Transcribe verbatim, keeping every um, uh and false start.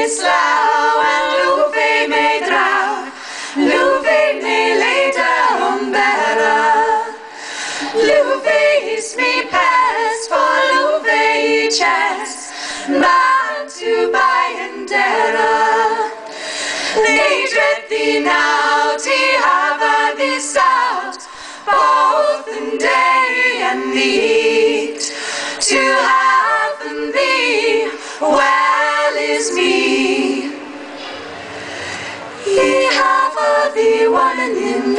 slaw and luve me draw, luve me later on better. Luve is me past for luve chest, man to buy and debtor. They dread thee now, to have thee out, both in day and neat. To have thee well is me. Ye have thee one in